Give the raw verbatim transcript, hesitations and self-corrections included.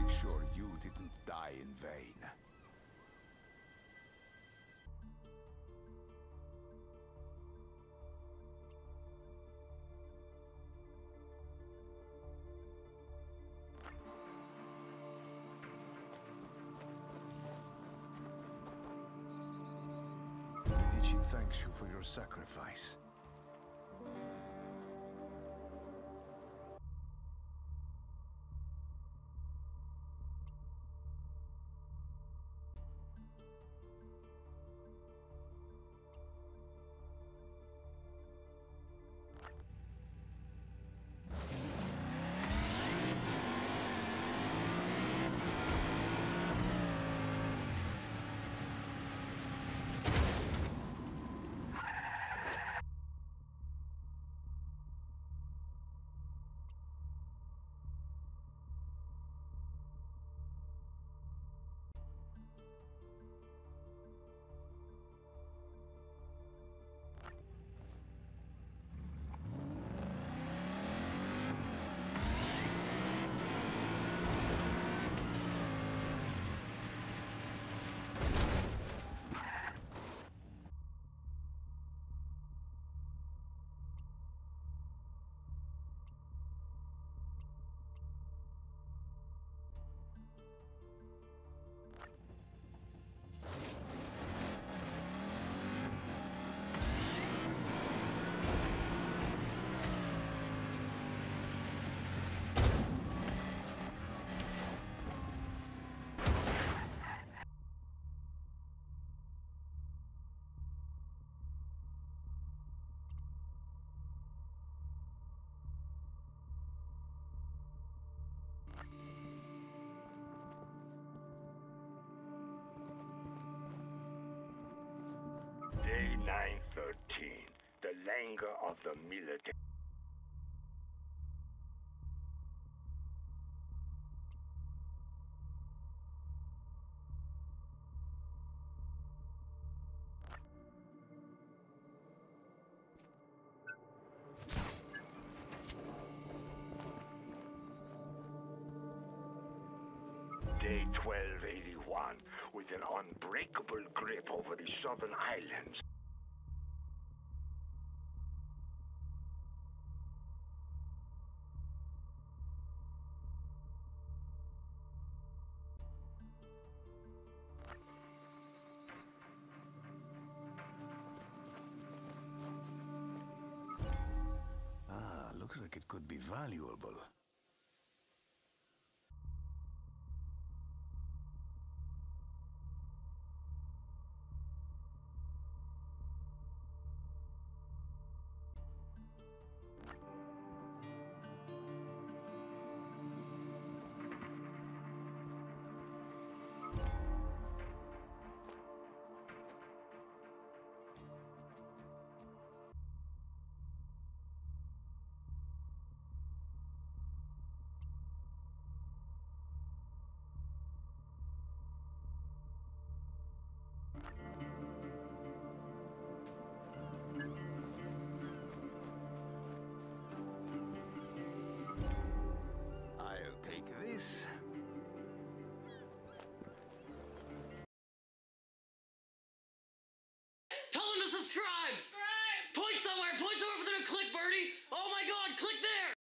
make sure you didn't die in vain. Medici thanks you for your sacrifice. Day nine thirteen, the languor of the military. Day twelve eighty-one, with an unbreakable grip over the southern islands. Ah, looks like it could be valuable. I'll take this. Tell him to subscribe! Subscribe! Points